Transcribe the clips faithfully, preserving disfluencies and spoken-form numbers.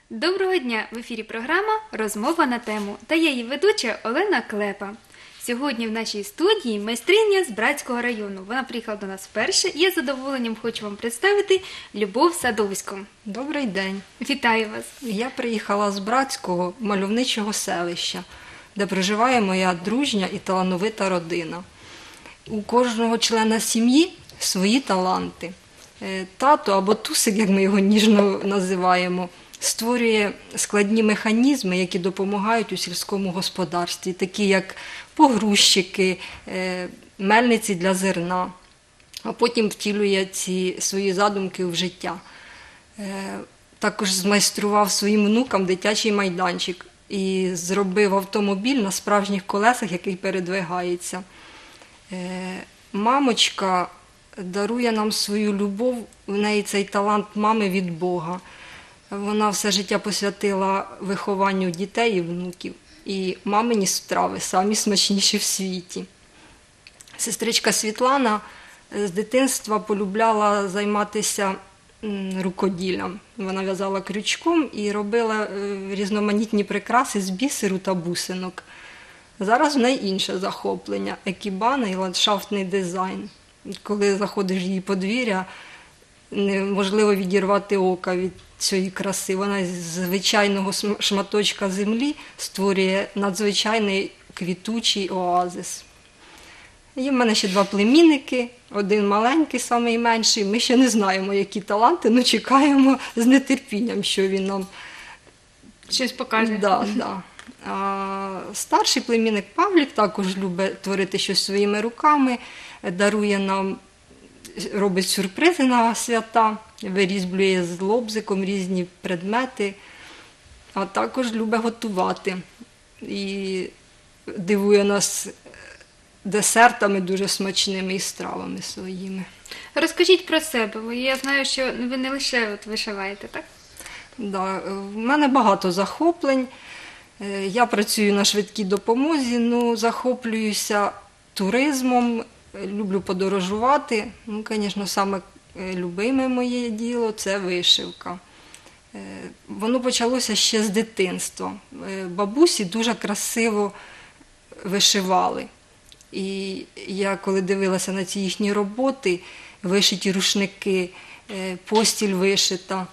Доброго дня! В ефірі програма «Розмова на тему» та я її ведуча Олена Клепа. Сьогодні в нашій студії майстриня з Братського району. Вона приїхала до нас вперше і я з задоволенням хочу вам представити Любов Садовську. Добрий день. Вітаю вас! Я приїхала з Братського мальовничого селища, де проживає моя дружня і талановита родина. У кожного члена сім'ї свої таланти. Тато, або Тусик, як ми його ніжно називаємо, створює складні механізми, які допомагають у сільському господарстві, такі як погрузчики, мельниці для зерна, а потім втілює ці свої задумки в життя. Також змайстрував своїм внукам дитячий майданчик і зробив автомобіль на справжніх колесах, який передвигається. Мамочка дарує нам свою любов, в неї цей талант мами від Бога. Вона все життя посвятила вихованню дітей і внуків. І мамині страви самі смачніші в світі. Сестричка Світлана з дитинства полюбляла займатися рукоділлям. Вона в'язала крючком і робила різноманітні прикраси з бісеру та бусинок. Зараз в неї інше захоплення – екібана і ландшафтний дизайн. Коли заходиш в її подвір'я, неможливо відірвати ока від цієї краси. Вона з звичайного шматочка землі створює надзвичайний квітучий оазис. Є в мене ще два племінники, один маленький, найменший. Ми ще не знаємо, які таланти, але чекаємо з нетерпінням, що він нам щось покаже. Да, да. А старший племінник Павлік також любить творити щось своїми руками, дарує нам, робить сюрпризи на свята, вирізблює з лобзиком різні предмети, а також любить готувати і дивує нас десертами дуже смачними і стравами своїми. Розкажіть про себе, бо я знаю, що ви не лише от вишиваєте, так? Да, в мене багато захоплень. Я працюю на швидкій допомозі, ну, захоплююся туризмом, люблю подорожувати. Ну, звісно, саме любиме моє діло – це вишивка. Воно почалося ще з дитинства. Бабусі дуже красиво вишивали. І я, коли дивилася на ці їхні роботи, вишиті рушники, постіль вишита,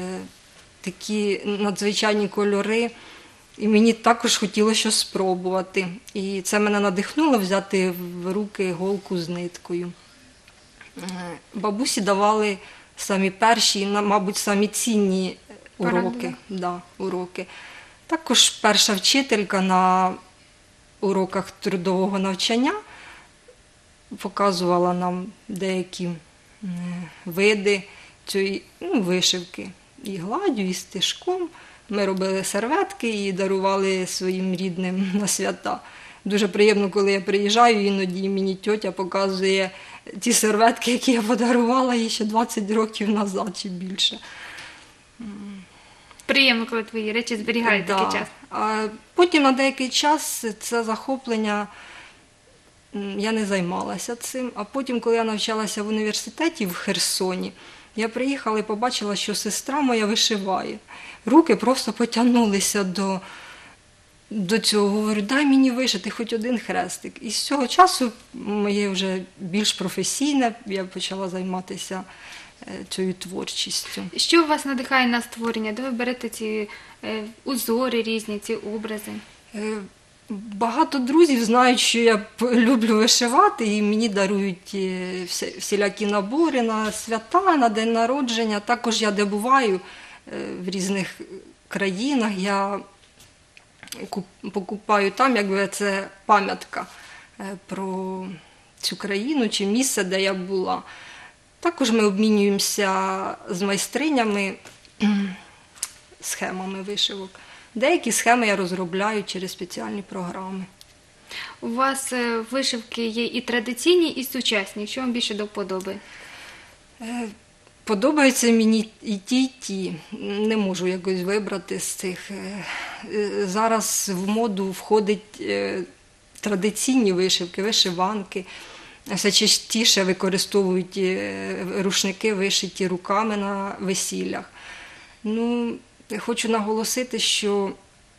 такі надзвичайні кольори, і мені також хотілося щось спробувати. І це мене надихнуло взяти в руки голку з ниткою. Бабусі давали самі перші, мабуть, самі цінні уроки. Да, уроки. Також перша вчителька на уроках трудового навчання показувала нам деякі види цієї, ну, вишивки. І гладдю, і стежком. Ми робили серветки і дарували своїм рідним на свята. Дуже приємно, коли я приїжджаю, іноді і мені тьотя показує ті серветки, які я подарувала їй ще двадцять років назад чи більше. Приємно, коли твої речі зберігають Да. такий час. А потім на деякий час це захоплення, я не займалася цим. А потім, коли я навчалася в університеті в Херсоні, я приїхала і побачила, що сестра моя вишиває. Руки просто потягнулися до, до цього. Говорю, дай мені вишити хоч один хрестик. І з цього часу моє вже більш професійне, я почала займатися цією творчістю. Що вас надихає на створення? Де ви берете ці е, узори різні, ці образи? Е, Багато друзів знають, що я люблю вишивати, і мені дарують всі, всілякі набори на свята, на день народження. Також я де буваю в різних країнах, я покупаю там, якби це пам'ятка про цю країну чи місце, де я була. Також ми обмінюємося з майстринями схемами вишивок. Деякі схеми я розробляю через спеціальні програми. У вас вишивки є і традиційні, і сучасні. Що вам більше до вподоби? Подобаються мені і ті, і ті. Не можу якось вибрати з цих. Зараз в моду входять традиційні вишивки, вишиванки. Все частіше використовують рушники, вишиті руками на весіллях. Ну, хочу наголосити, що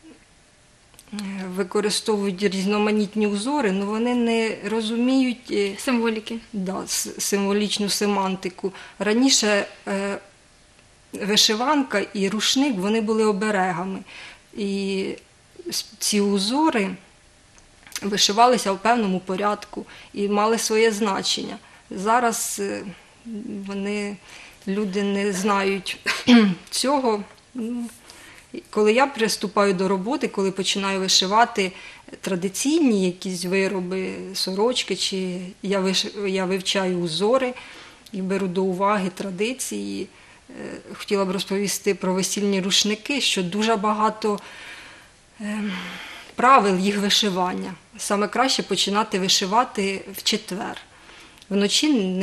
е, використовують різноманітні узори, але вони не розуміють е, Символіки. да, с- символічну семантику. Раніше е, вишиванка і рушник вони були оберегами. І с- ці узори вишивалися в певному порядку і мали своє значення. Зараз е, вони, люди не знають цього. Ну, і коли я приступаю до роботи, коли починаю вишивати традиційні якісь вироби, сорочки, чи я, виш... я вивчаю узори і беру до уваги традиції, е, хотіла б розповісти про весільні рушники, що дуже багато е, правил їх вишивання. Саме краще починати вишивати в четвер. Вночі не,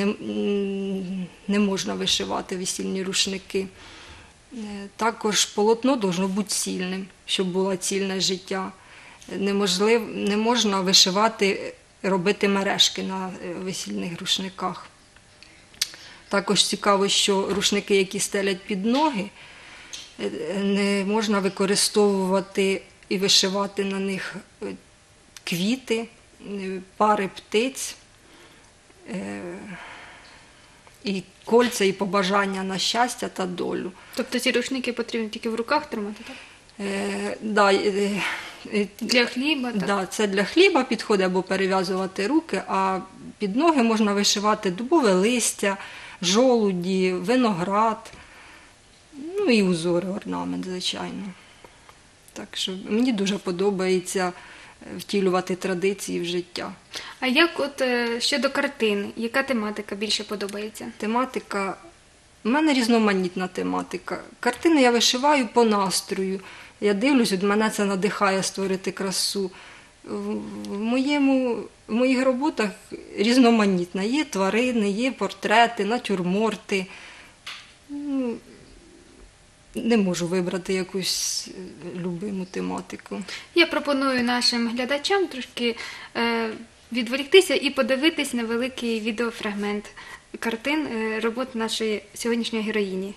не можна вишивати весільні рушники. Е, Також полотно повинно бути цільним, щоб було цільне життя. Неможлив, не можна вишивати, робити мережки на е, весільних рушниках. Також цікаво, що рушники, які стелять під ноги, е, не можна використовувати і вишивати на них е, квіти, е, пари птиць, е, і кольця, і побажання на щастя та долю. Тобто ці рушники потрібно тільки в руках тримати, так? Е, да, е, е, Для хліба, так? Да, це для хліба підходить або перев'язувати руки, а під ноги можна вишивати дубове листя, жолуді, виноград, ну і узори, орнамент, звичайно. Так що мені дуже подобається втілювати традиції в життя. А як от е, щодо картин, яка тематика більше подобається? Тематика, у мене різноманітна тематика. Картини я вишиваю по настрою. Я дивлюсь, от мене це надихає створити красу. В в моєму, в моїх роботах різноманітна. Є тварини, є портрети, натюрморти. Ну, не можу вибрати якусь е, любиму тематику. Я пропоную нашим глядачам трошки е, відволіктися і подивитись невеликий відеофрагмент картин е, робот нашої сьогоднішньої героїні.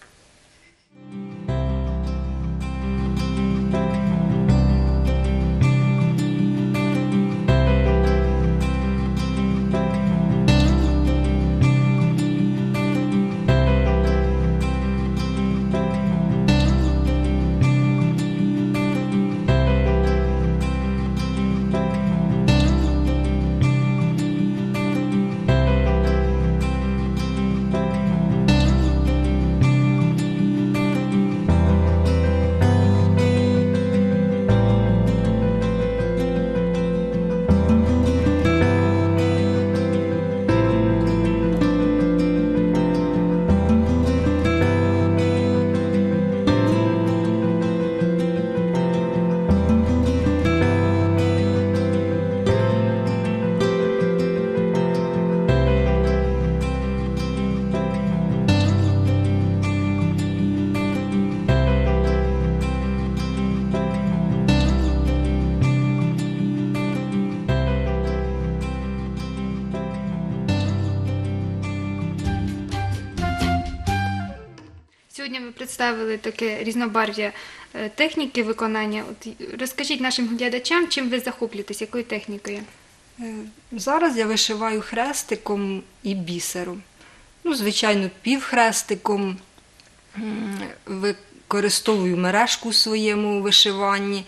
Сьогодні ви представили таке різнобарв'я е, техніки виконання. От розкажіть нашим глядачам, чим ви захоплюєтесь, якою технікою? Е, Зараз я вишиваю хрестиком і бісером. Ну, звичайно, півхрестиком, м, використовую мережку у своєму вишиванні.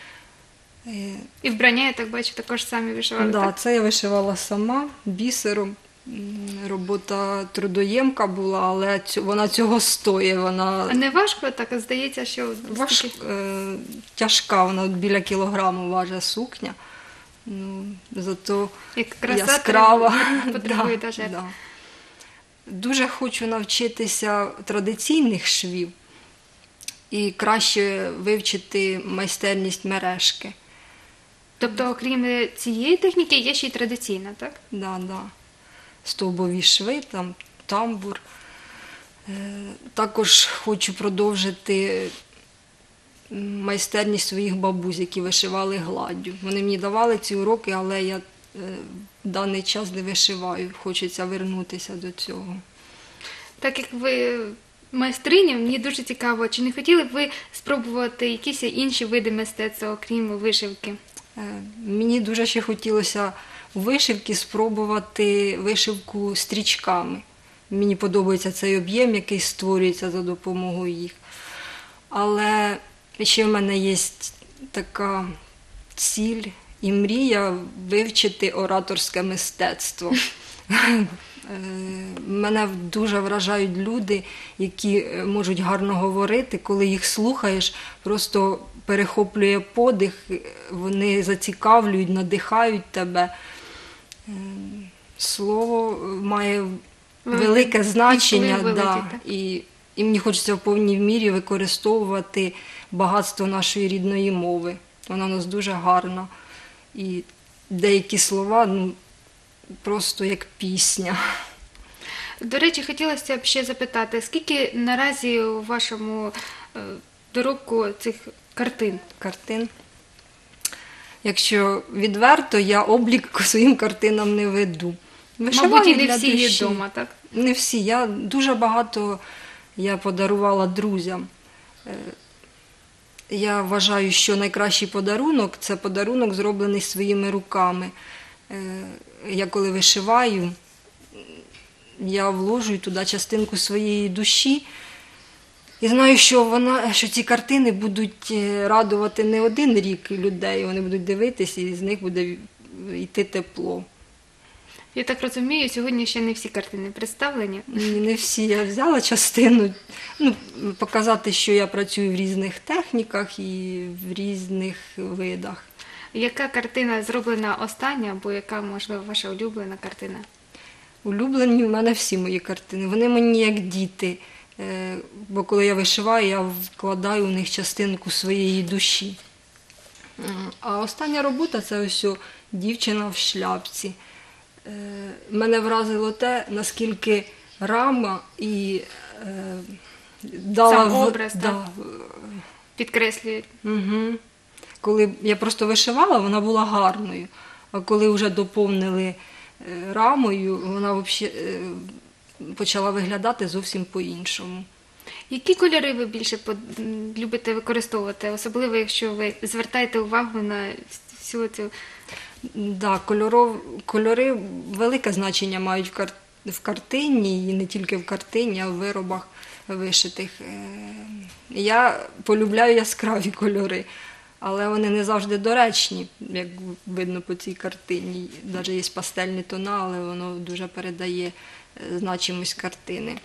Е, І вбрання, я так бачу, також самі вишивали. Да, так? це я вишивала сама бісером. М, Робота трудоємка була, але цю- вона цього стоїть. Вона А не важко так? Здається, що Важ, стільки- е, тяжка, вона от біля кілограму важить сукня. Ну, зато як краса яскрава. треба- потребує Да, да, жертв. да. Дуже хочу навчитися традиційних швів і краще вивчити майстерність мережки. Тобто, окрім цієї техніки, є ще й традиційна, так? Да, да. Стовбові шви, там, тамбур. Е, Також хочу продовжити м, майстерність своїх бабусь, які вишивали гладдю. Вони мені давали ці уроки, але я е, в даний час не вишиваю. Хочеться вернутися до цього. Так як ви майстриня, мені дуже цікаво, чи не хотіли б ви спробувати якісь інші види мистецтва, окрім вишивки? Е, Мені дуже ще хотілося у вишивці спробувати вишивку стрічками. Мені подобається цей об'єм, який створюється за допомогою їх. Але ще в мене є така ціль і мрія вивчити ораторське мистецтво. Е, Мене дуже вражають люди, які можуть гарно говорити, коли їх слухаєш, просто перехоплює подих, вони зацікавлюють, надихають тебе. Е, Слово має велике значення, великий, да, так. і, і мені хочеться в повній мірі використовувати багатство нашої рідної мови. Вона у нас дуже гарна. І деякі слова, ну, просто як пісня. До речі, хотілося б ще запитати, скільки наразі у вашому е, доробку цих картин? Картин. Якщо відверто, я облік своїм картинам не веду. Вишиваю Мабуть, і не для всі є душі. вдома, так? Не всі. Я дуже багато я подарувала друзям. Е, Я вважаю, що найкращий подарунок – це подарунок, зроблений своїми руками. Е, Я коли вишиваю, я вложую туди частинку своєї душі. І знаю, що, вона, що ці картини будуть е, радувати не один рік людей, вони будуть дивитися, і з них буде йти тепло. Я так розумію, сьогодні ще не всі картини представлені. Ні, не всі. Я взяла частину, ну, показати, що я працюю в різних техніках і в різних видах. Яка картина зроблена остання, або яка, можливо, ваша улюблена картина? Улюблені в мене всі мої картини. Вони мені як діти. Е, Бо коли я вишиваю, я вкладаю в них частинку своєї душі. Е, А остання робота – це ось о дівчина в шляпці. Е, Мене вразило те, наскільки рама і е, дала Сам в- образ, да, так? Підкреслюють. Угу. Коли я просто вишивала, вона була гарною. А коли вже доповнили е, рамою, вона вообще, е, почала виглядати зовсім по-іншому. Які кольори ви більше под- м, любите використовувати, особливо якщо ви звертаєте увагу на всю цю... Да, кольоров, кольори велике значення мають в, кар, в картині, і не тільки в картині, а в виробах вишитих. Е, Я полюбляю яскраві кольори, але вони не завжди доречні, як видно по цій картині. Навіть є пастельні тона, але воно дуже передає е, значимість картини.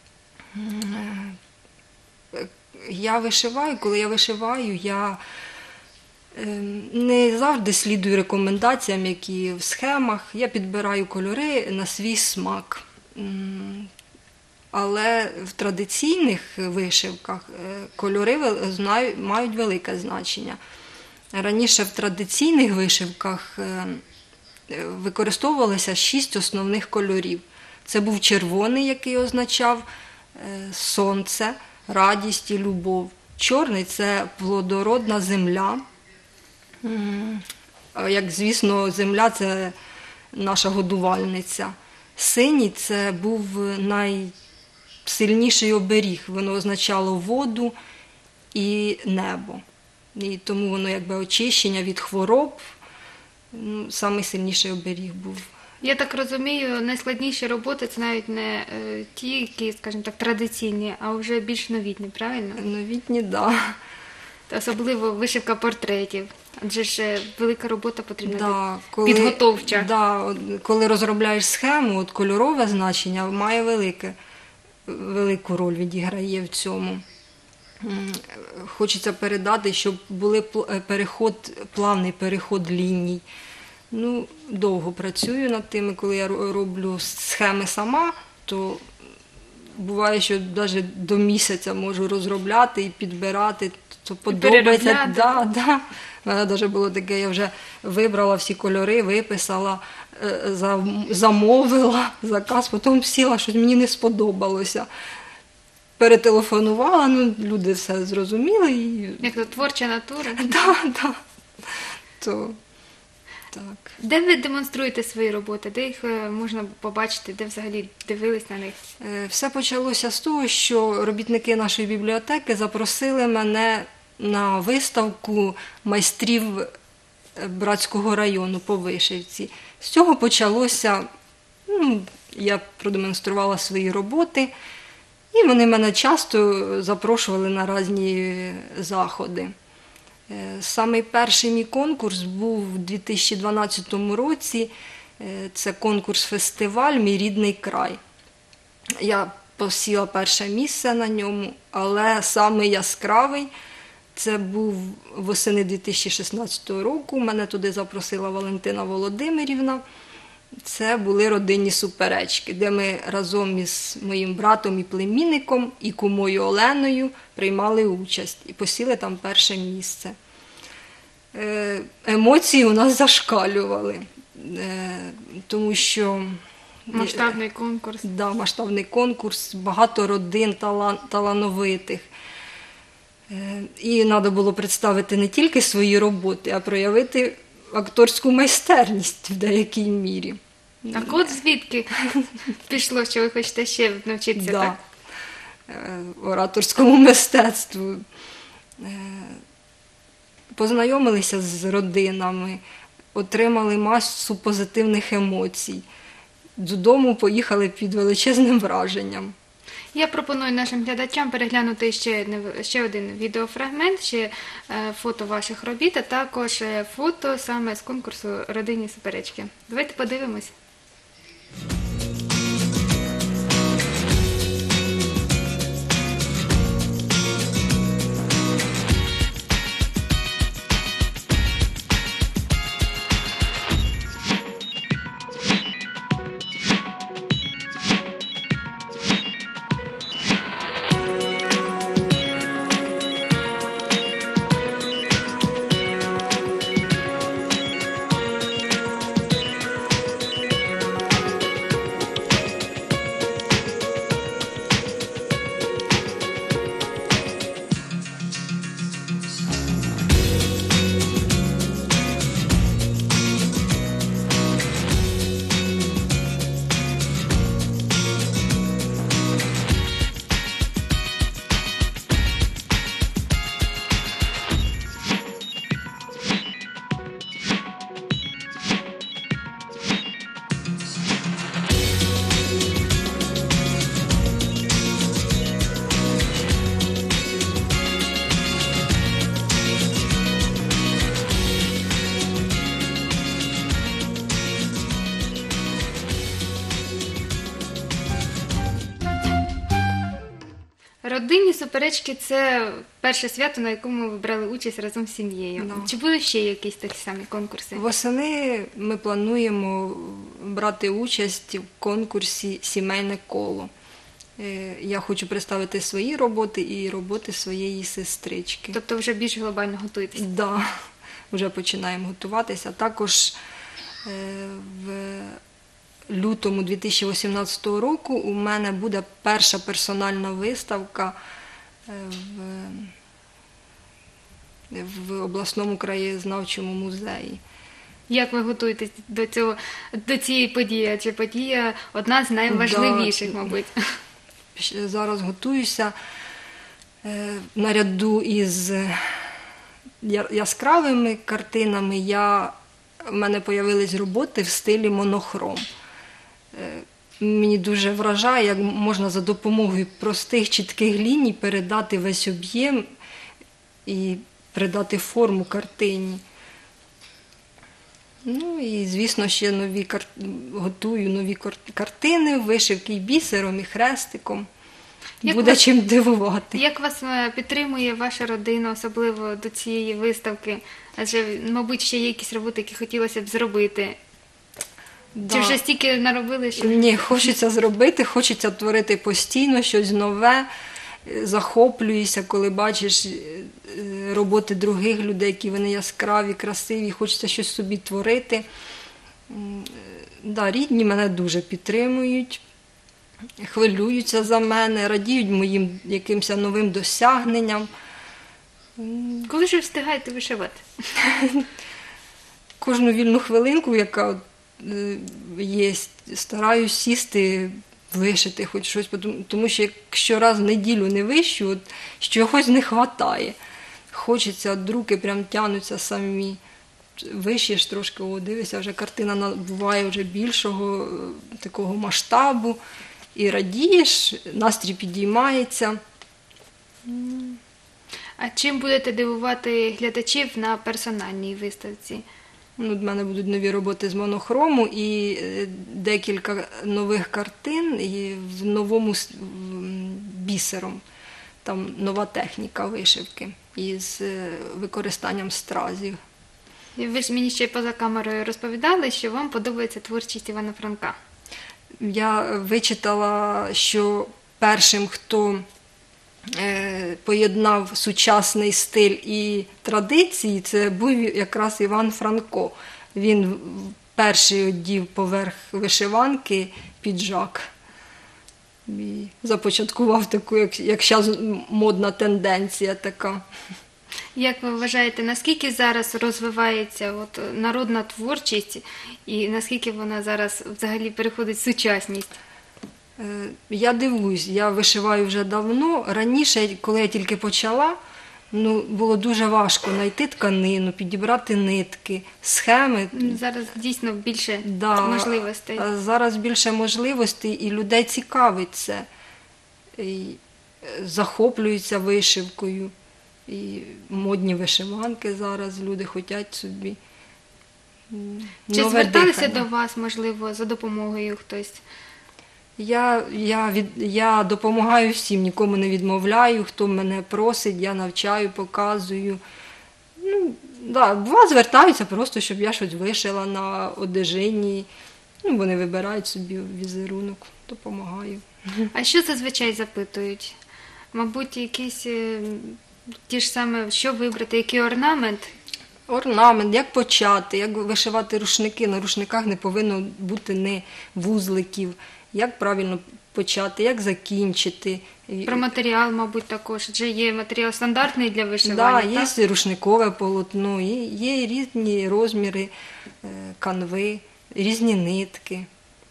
Е, Я вишиваю, коли я вишиваю, я е, не завжди слідую рекомендаціям, які в схемах. Я підбираю кольори на свій смак. М, Але в традиційних вишивках е, кольори вел- знаю- мають велике значення. Раніше в традиційних вишивках е, е, використовувалося шість основних кольорів. Це був червоний, який означав е, сонце, радість і любов. Чорний – це плодородна земля. М, а Як, звісно, земля – це наша годувальниця. Синій – це був найсильніший оберіг. Воно означало воду і небо. І тому воно якби очищення від хвороб. Ну, самий сильніший оберіг був. Я так розумію, найскладніші роботи це навіть не е, ті, які, скажімо так, традиційні, а вже більш новітні, правильно? Новітні, да. Особливо вишивка портретів. Адже ж е, велика робота потрібна Да, підготовча. Да, от коли розробляєш схему, от кольорове значення має велике, велику роль відіграє в цьому. М, Хочеться передати, щоб були пл- переход, плавний переход ліній. Ну, довго працюю над тими, коли я ро- роблю схеми сама, то буває, що навіть до місяця можу розробляти і підбирати, то подобається. переробляти. Да, да. У мене навіть було таке, я вже вибрала всі кольори, виписала, е, зам- замовила заказ, потім сіла, щось мені не сподобалося. Перетелефонувала, ну, люди все зрозуміли. І... Як то творча натура. Да, да. То... Так. Де ви демонструєте свої роботи? Де їх е, можна побачити? Де взагалі дивились на них? Е, Все почалося з того, що робітники нашої бібліотеки запросили мене на виставку майстрів е, Братського району по Вишивці. З цього почалося, ну, я продемонструвала свої роботи, і вони мене часто запрошували на різні заходи. Е, Самий перший мій конкурс був у дві тисячі дванадцятому році. Е, Це конкурс-фестиваль «Мій рідний край». Я посіла перше місце на ньому, але самий яскравий це був восени дві тисячі шістнадцятого року. Мене туди запросила Валентина Володимирівна. Це були родинні суперечки, де ми разом із моїм братом і племінником, і кумою Оленою приймали участь і посіли там перше місце. Е, Емоції у нас зашкалювали, е, тому що Масштабний конкурс. Да, масштабний конкурс, багато родин талан, талановитих. Е, І треба було представити не тільки свої роботи, а проявити акторську майстерність в деякій мірі. Так от звідки пішло, що ви хочете ще навчитися, Да. так? Е, Ораторському мистецтву. Е, Познайомилися з родинами, отримали масу позитивних емоцій. Додому поїхали під величезним враженням. Я пропоную нашим глядачам переглянути ще, одне- ще один відеофрагмент, ще е, фото ваших робіт, а також е, фото саме з конкурсу «Родинні суперечки». Давайте подивимось. Родинні суперечки – це перше свято, на якому ви брали участь разом з сім'єю. Да. Чи були ще якісь такі самі конкурси? Восени ми плануємо брати участь в конкурсі «Сімейне коло». Е, Я хочу представити свої роботи і роботи своєї сестрички. Тобто вже більш глобально готуєтесь? Да, вже починаємо готуватися. Також е, в лютому дві тисячі вісімнадцятого року у мене буде перша персональна виставка е, в, в обласному краєзнавчому музеї. Як ви готуєтесь до цього, до цієї події? Адже подія одна з найважливіших, Да. мабуть. Ще Зараз готуюся е, наряду із я- яскравими картинами. Я, в мене з'явились роботи в стилі монохром. Е, Мені дуже вражає, як можна за допомогою простих чітких ліній передати весь об'єм і придати форму картині. Ну і, звісно, ще нові кар... готую нові кар- картини, вишивки і бісером, і хрестиком. Як Буде вас- чим дивувати. Як вас е, підтримує ваша родина, особливо до цієї виставки? Адже, мабуть, ще є якісь роботи, які хотілося б зробити. Да. Чи вже стільки наробили, що... Ні, хочеться зробити, хочеться творити постійно щось нове. Е, Захоплююся, коли бачиш е, е, роботи других людей, які вони яскраві, красиві, хочеться щось собі творити. М, е, Да, рідні мене дуже підтримують, хвилюються за мене, радіють моїм якимось новим досягненням. Коли ж ви встигаєте вишивати? кожну вільну хвилинку, яка е, є, стараюсь сісти, вишити хоч щось, тому- тому що якщо раз в неділю не вищу, от чогось не вистачає. Хочеться, от руки прям тянуться самі. Виш'єш трошки, о, дивишся, вже картина набуває вже більшого е, такого масштабу. І радієш, настрій підіймається. А чим будете дивувати глядачів на персональній виставці? Ну, в мене будуть нові роботи з монохрому і е, декілька нових картин і в новому с- м, бісером. Там нова техніка вишивки із е, використанням стразів. І ви ж мені ще поза камерою розповідали, що вам подобається творчість Івана Франка. Я вичитала, що першим, хто е, поєднав сучасний стиль і традиції, це був якраз Іван Франко. Він перший одів поверх вишиванки піджак. І започаткував таку, як, як зараз модна тенденція така. Як ви вважаєте, наскільки зараз розвивається от, народна творчість і наскільки вона зараз взагалі переходить в сучасність? Е, Я дивуюсь, я вишиваю вже давно. Раніше, коли я тільки почала, ну, було дуже важко знайти тканину, підібрати нитки, схеми. Зараз дійсно більше Да, можливостей. а зараз більше можливостей і людей цікавить це. І е, захоплюються вишивкою. І модні вишиванки зараз люди хочуть собі. м, Чи нове зверталися дихання. до вас, можливо, за допомогою хтось? Я, я, від, я допомагаю всім, нікому не відмовляю, хто мене просить, я навчаю, показую. Ну, да, бува, звертаються просто, щоб я щось вишила на одежині. Ну, вони вибирають собі візерунок, допомагаю. А що зазвичай запитують? Мабуть, якісь е, ті ж саме, що вибрати, який орнамент? Орнамент, як почати, як вишивати рушники. На рушниках не повинно бути ні вузликів. Як правильно почати, як закінчити. І- Про матеріал, мабуть, також. Адже є матеріал стандартний для Да, вишивання, так? є рушникове полотно, є, є різні розміри е, канви, різні нитки.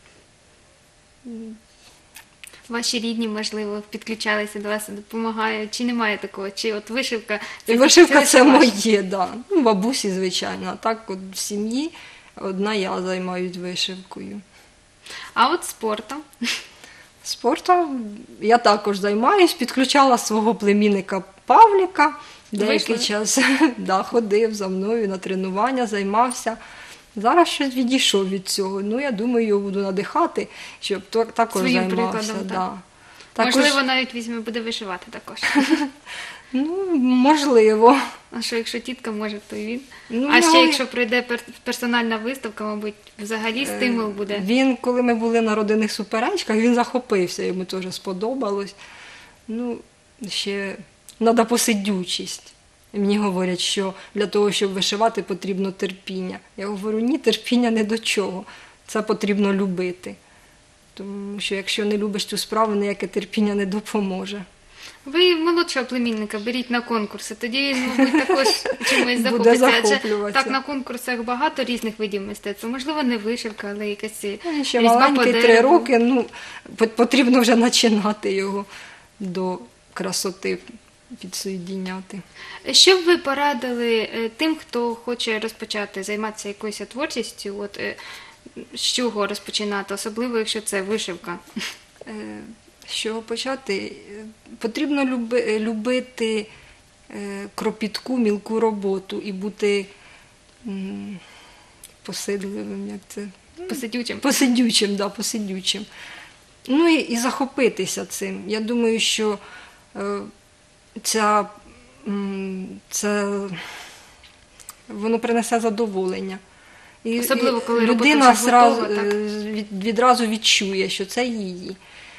Ваші рідні, можливо, підключалися до вас, допомагають. Чи немає такого? Чи от вишивка? І вишивка це ваше? моє, да. Ну, бабусі, звичайно. А так от в сім'ї одна я займаюсь вишивкою. А от спортом? Спортом я також займаюсь, підключала свого племінника Павліка. Деякий Вийшли? час да, ходив за мною на тренування, займався. Зараз щось відійшов від цього. Ну, я думаю, його буду надихати, щоб то- також Своїм займався. прикладом, да. так. Також, Можливо, навіть візьме, буде вишивати також. ну, можливо. А що, якщо тітка може, то і він. Ну, а я- ще, якщо пройде пер- персональна виставка, мабуть, взагалі стимул буде. Він, коли ми були на родинних суперечках, він захопився, йому теж сподобалось. Ну, ще треба посидючість. І мені говорять, що для того, щоб вишивати, потрібно терпіння. Я говорю, ні, терпіння не до чого. Це потрібно любити. Тому що якщо не любиш цю справу, ніяке терпіння не допоможе. Ви молодшого племінника беріть на конкурси, тоді він, мабуть, також чимось Буде захопиться. Адже захоплюватися. так на конкурсах багато різних видів мистецтва. Можливо, не вишивка, але якась Він ще різьба по маленький, три дереву. роки, ну, пот- потрібно вже починати його до красоти підсоєдіняти. Що б ви порадили е, тим, хто хоче розпочати займатися якоюсь творчістю? От е, з чого розпочинати, особливо якщо це вишивка? Е, З чого почати? Е, Потрібно люби- любити е, кропітку, мілку роботу і бути м, посидливим, як це? Посидючим. Посидючим, да, посидючим. Ну і, і захопитися цим. Я думаю, що е, ця, м, це, воно принесе задоволення. І, Особливо, коли і робота людина вже зразу, готова, так? е, від, відразу відчує, що це її.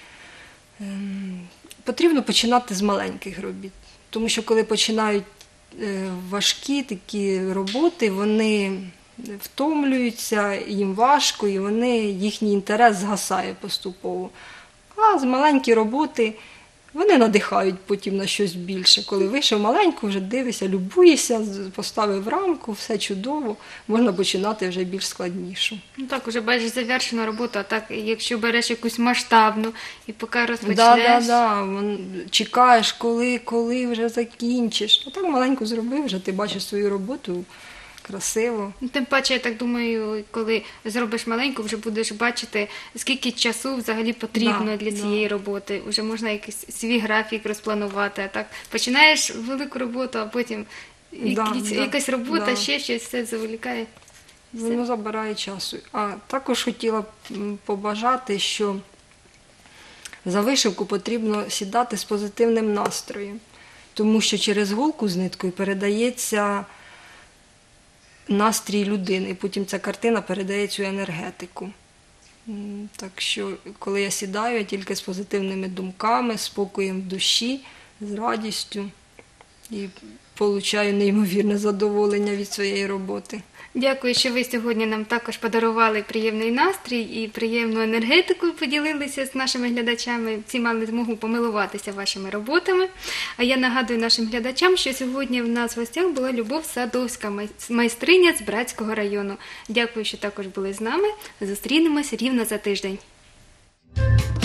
Ем, Потрібно починати з маленьких робіт. Тому що коли починають е, важкі такі роботи, вони втомлюються, їм важко, і вони, їхній інтерес згасає поступово. А з маленькі роботи Вони надихають потім на щось більше. Коли вийшов маленьку, вже дивишся, любуєшся, поставив рамку, все чудово, можна починати вже більш складнішу. Ну так, уже бачиш завершену роботу, а так, якщо береш якусь масштабну і поки розпочнеш. Да, да, да. Вон, чекаєш, коли, коли вже закінчиш. А так маленьку зробив, вже ти бачиш свою роботу красиво. Ну, тим паче, я так думаю, коли зробиш маленьку, вже будеш бачити, скільки часу взагалі потрібно Да, для да. цієї роботи. Вже можна якийсь свій графік розпланувати. А так починаєш велику роботу, а потім Да, якісь- да, якась робота, да. ще щось, все заволікає. Воно забирає часу. А також хотіла б м, побажати, що за вишивку потрібно сідати з позитивним настроєм, тому що через голку з ниткою передається настрій людини, і потім ця картина передає цю енергетику. М, Так що, коли я сідаю, я тільки з позитивними думками, спокоєм в душі, з радістю і получаю неймовірне задоволення від своєї роботи. Дякую, що ви сьогодні нам також подарували приємний настрій і приємну енергетику, поділилися з нашими глядачами. Всі мали змогу помилуватися вашими роботами. А я нагадую нашим глядачам, що сьогодні в нас в гостях була Любов Садовська, май- майстриня з Братського району. Дякую, що також були з нами. Зустрінемось рівно за тиждень.